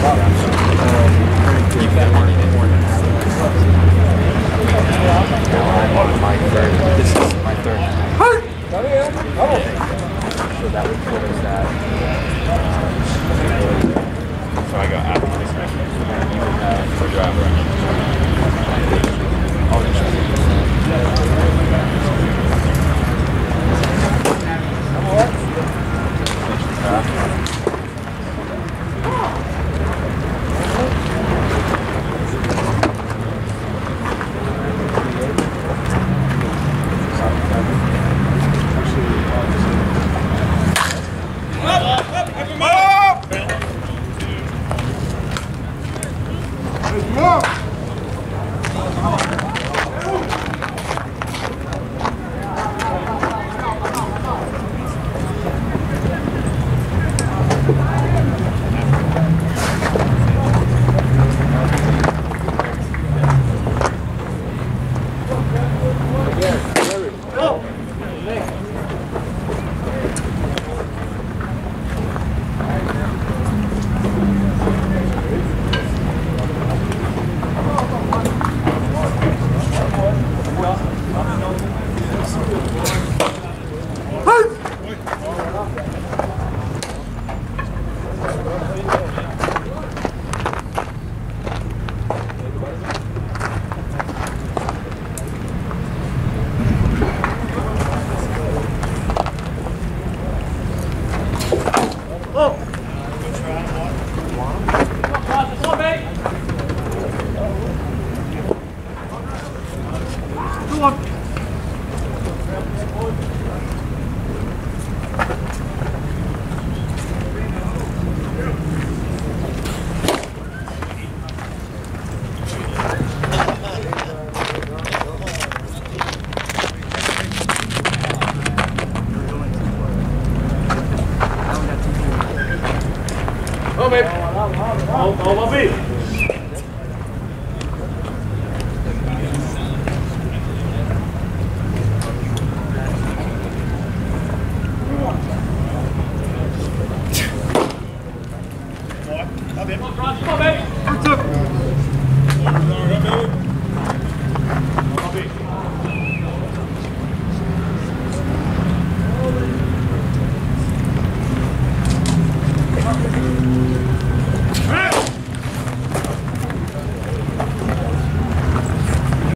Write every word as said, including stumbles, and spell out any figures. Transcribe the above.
Keep that money in ordinance. I'm on my third. This is my third. So that would put us at. So I go after this match. You would have for driver. Oh, Oh, babe. Oh, oh, my baby.